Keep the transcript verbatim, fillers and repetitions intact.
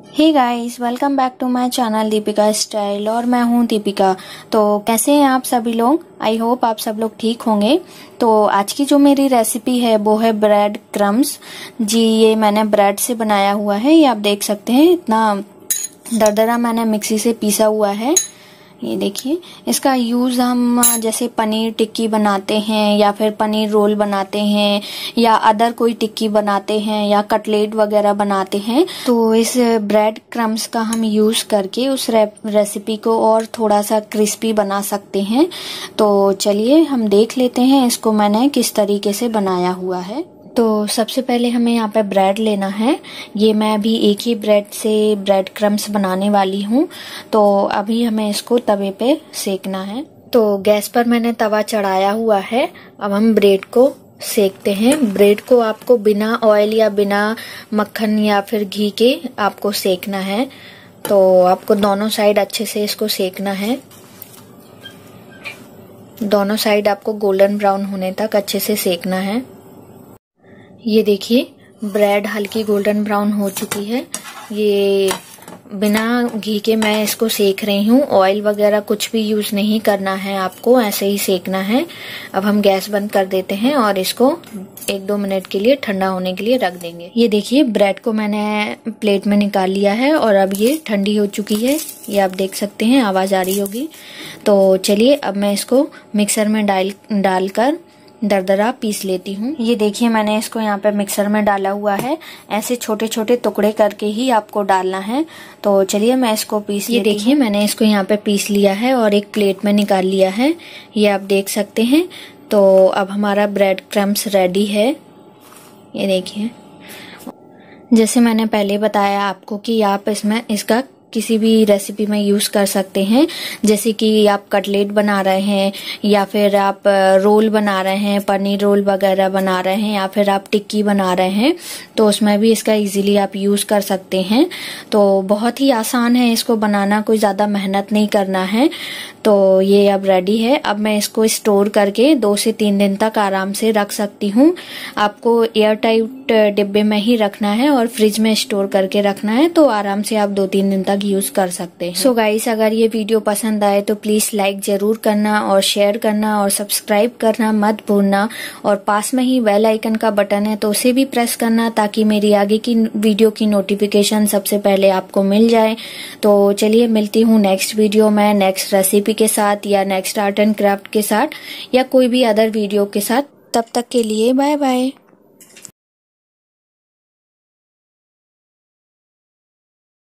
Hey guys, welcome back to my channel Deepika style और मैं हूं दीपिका। तो कैसे हैं आप सभी लोग? आई होप आप सब लोग ठीक होंगे। तो आज की जो मेरी रेसिपी है वो है ब्रेड क्रम्स। जी, ये मैंने ब्रेड से बनाया हुआ है। ये आप देख सकते हैं, इतना दरदरा मैंने मिक्सी से पीसा हुआ है। ये देखिए, इसका यूज हम जैसे पनीर टिक्की बनाते हैं या फिर पनीर रोल बनाते हैं या अदर कोई टिक्की बनाते हैं या कटलेट वगैरह बनाते हैं, तो इस ब्रेड क्रम्स का हम यूज करके उस रेसिपी को और थोड़ा सा क्रिस्पी बना सकते हैं। तो चलिए हम देख लेते हैं इसको मैंने किस तरीके से बनाया हुआ है। तो सबसे पहले हमें यहाँ पे ब्रेड लेना है। ये मैं अभी एक ही ब्रेड से ब्रेड क्रम्स बनाने वाली हूँ। तो अभी हमें इसको तवे पे सेकना है। तो गैस पर मैंने तवा चढ़ाया हुआ है। अब हम ब्रेड को सेकते हैं। ब्रेड को आपको बिना ऑयल या बिना मक्खन या फिर घी के आपको सेकना है। तो आपको दोनों साइड अच्छे से इसको सेकना है। दोनों साइड आपको गोल्डन ब्राउन होने तक अच्छे से सेकना है। ये देखिए, ब्रेड हल्की गोल्डन ब्राउन हो चुकी है। ये बिना घी के मैं इसको सेक रही हूँ। ऑयल वगैरह कुछ भी यूज नहीं करना है, आपको ऐसे ही सेकना है। अब हम गैस बंद कर देते हैं और इसको एक दो मिनट के लिए ठंडा होने के लिए रख देंगे। ये देखिए, ब्रेड को मैंने प्लेट में निकाल लिया है और अब ये ठंडी हो चुकी है। ये आप देख सकते हैं, आवाज आ रही होगी। तो चलिए अब मैं इसको मिक्सर में डाल डालकर दरदरा पीस लेती हूँ। ये देखिए, मैंने इसको यहाँ पे मिक्सर में डाला हुआ है। ऐसे छोटे छोटे टुकड़े करके ही आपको डालना है। तो चलिए मैं इसको पीस ये देखिए, मैंने इसको यहाँ पे पीस लिया है और एक प्लेट में निकाल लिया है। ये आप देख सकते हैं। तो अब हमारा ब्रेड क्रम्स रेडी है। ये देखिए, जैसे मैंने पहले बताया आपको कि आप इसमें इसका किसी भी रेसिपी में यूज कर सकते हैं। जैसे कि आप कटलेट बना रहे हैं या फिर आप रोल बना रहे हैं, पनीर रोल वगैरह बना रहे हैं या फिर आप टिक्की बना रहे हैं, तो उसमें भी इसका इजीली आप यूज कर सकते हैं। तो बहुत ही आसान है इसको बनाना, कोई ज्यादा मेहनत नहीं करना है। तो ये अब रेडी है। अब मैं इसको स्टोर करके दो से तीन दिन तक आराम से रख सकती हूँ। आपको एयर टाइट डिब्बे में ही रखना है और फ्रिज में स्टोर करके रखना है, तो आराम से आप दो तीन दिन तक यूज कर सकते हैं। सो गाइस, अगर ये वीडियो पसंद आए तो प्लीज लाइक जरूर करना और शेयर करना और सब्सक्राइब करना मत भूलना। और पास में ही बेल आइकन का बटन है तो उसे भी प्रेस करना, ताकि मेरी आगे की वीडियो की नोटिफिकेशन सबसे पहले आपको मिल जाए। तो चलिए मिलती हूँ नेक्स्ट वीडियो में, नेक्स्ट रेसिपी के साथ या नेक्स्ट आर्ट एंड क्राफ्ट के साथ या कोई भी अदर वीडियो के साथ। तब तक के लिए बाय बाय।